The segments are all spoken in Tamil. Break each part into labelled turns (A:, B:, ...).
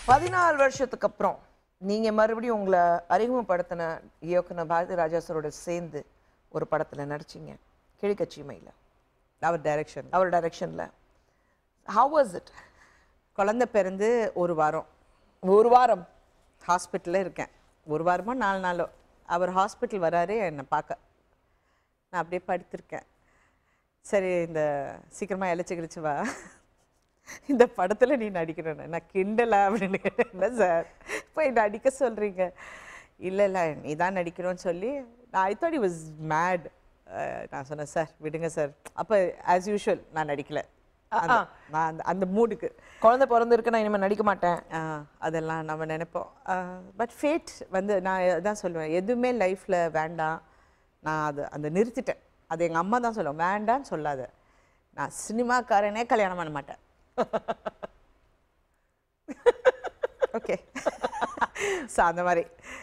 A: 14 வருஷத்துக்கு அப்புறம் நீங்க மறுபடியும் உங்களை அறிமுகப்படுத்தின இயக்குனர் பாரதி ராஜா சாரோட சேர்ந்து ஒரு படத்துல நடிச்சீங்க, கிழக்கச்சீமையில.
B: அவர்
A: டைரக்ஷன்ல. How was it?
B: குழந்தை பிறந்து ஒரு வாரம் ஹாஸ்பிட்டலில் இருக்கேன். ஒரு வாரமோ 4 நாளோ அவர் ஹாஸ்பிட்டல் வராரு என்னை பார்க்க. நான் அப்படியே படுத்திருக்கேன். சரி, இந்த சீக்கிரமாக இழைச்சி வா, இந்த படத்தில் நீ நடிக்கணும். நான் கிண்டலா அப்படின்னு கேட்டேன். என்ன சார் இப்போ என்னை நடிக்க சொல்கிறீங்க? இல்லை நீ தான் நடிக்கணும்னு சொல்லி I thought he was mad. நான் சொன்னேன், சார் விடுங்க சார். அப்போ ஆஸ் யூஷுவல் நான் நடிக்கலை. நான் அந்த மூடுக்கு
A: குழந்தை பிறந்திருக்கு, நான் இனிமேல் நடிக்க மாட்டேன்,
B: அதெல்லாம் நம்ம நினைப்போம். பட் ஃபேட் வந்து நான் தான் சொல்லுவேன், எதுவுமே லைஃப்பில் வேண்டாம். நான் அந்த நிறுத்திட்டேன். அது எங்கள் அம்மா தான் சொல்லுவேன், வேண்டான்னு சொல்லாத. நான் சினிமாக்காரனே கல்யாணம் பண்ண மாட்டேன். ஓகே. ஸோ அந்த மாதிரி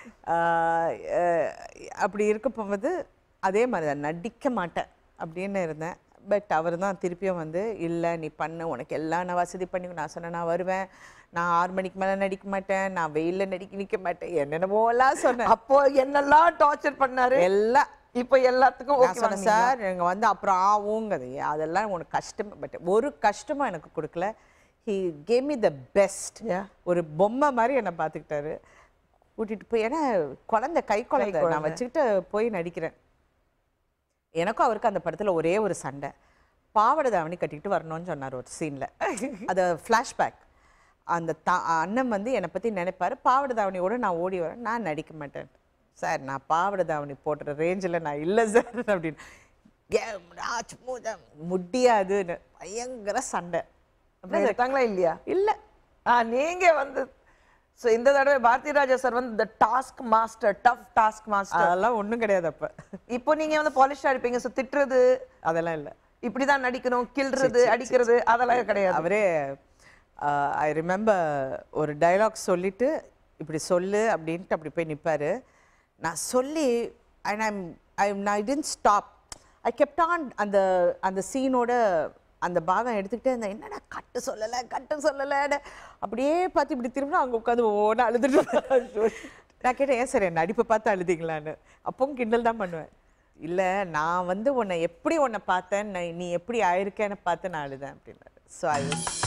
B: அப்படி இருக்க போகும்போது அதே மாதிரி தான் நடிக்க மாட்டேன் அப்படின்னு இருந்தேன். பட் அவர் தான் திருப்பியும் வந்து, இல்லை நீ பண்ண, உனக்கு எல்லாம் நான் வசதி பண்ணி. நான் சொன்னேன், நான் வருவேன், நான் 6 மணிக்கு மேலே நடிக்க மாட்டேன், நான் வெயிலில் நிற்க மாட்டேன், என்னென்னமோலாம் சொன்னேன்.
A: அப்போ என்னெல்லாம் டார்ச்சர் பண்ணாரு
B: எல்லாம்.
A: இப்போ எல்லாத்துக்கும்
B: நான் சொன்னேன், சார் எங்கள் வந்து அப்புறம் ஆகுங்கிறது அதெல்லாம் உனக்கு கஷ்டம். பட் ஒரு கஷ்டமும் எனக்கு கொடுக்கல. He gave me the best. ஒரு பொம்மை மாதிரி என்னை பார்த்துக்கிட்டாரு. கூட்டிகிட்டு போய், ஏன்னா குழந்தை கை குழந்தை நான் வச்சுக்கிட்டு போய் நடிக்கிறேன். எனக்கும் அவருக்கு அந்த படத்தில் ஒரே ஒரு சண்டை. பாவாடை தாவணி கட்டிக்கிட்டு வரணும்னு சொன்னார் ஒரு சீனில். அது ஃப்ளாஷ்பேக். அந்த அண்ணன் வந்து என்னை பற்றி நினைப்பார், பாவாடை தாவணியோடு நான் ஓடி வரேன், நான் நடிக்க மாட்டேன். சார் நான் பாவாடை தாவணி போடுற ரேஞ்சில் நான் இல்லை சார் அப்படின்னு. முடியாதுன்னு பயங்கர சண்டை.
A: எடுத்தாங்களா இல்லையா?
B: இல்லை.
A: நீங்க வந்து இந்த தடவை பாரதி ராஜா சார் வந்து task master, tough task master.
B: அதெல்லாம் ஒன்றும் கிடையாது. அப்போ இப்போ
A: நீங்க வந்து பாலிஷா இருப்பீங்க. ஸோ திட்டுறது
B: அதெல்லாம் இல்லை.
A: இப்படிதான் நடிக்கணும், கிள்றது அடிக்கிறது அதெல்லாம் கிடையாது.
B: அவரே ஐ ரிமெம்பர் ஒரு டைலாக் சொல்லிட்டு, இப்படி சொல்லு அப்படின்ட்டு அப்படி போய் நிற்பாரு. நான் சொல்லி I didn't stop. I kept on அந்த சீனோட அந்த பாகம் எடுத்துக்கிட்டே இருந்தேன். என்னடா கட்டு சொல்லலை அப்படியே பார்த்து இப்படி திரும்ப அங்கே உட்காந்து ஓட அழுதுட்டு. நான் கேட்டேன், ஏன் சார் என் நடிப்பை பார்த்து அழுதிங்களான்னு. அப்பவும் கிண்டல் தான் பண்ணுவேன். இல்லை, நான் வந்து உன்னை எப்படி பார்த்தேன், நீ எப்படி ஆயிருக்கேன்னு பார்த்து நான் அழுதேன் அப்படின்னாரு. ஸோ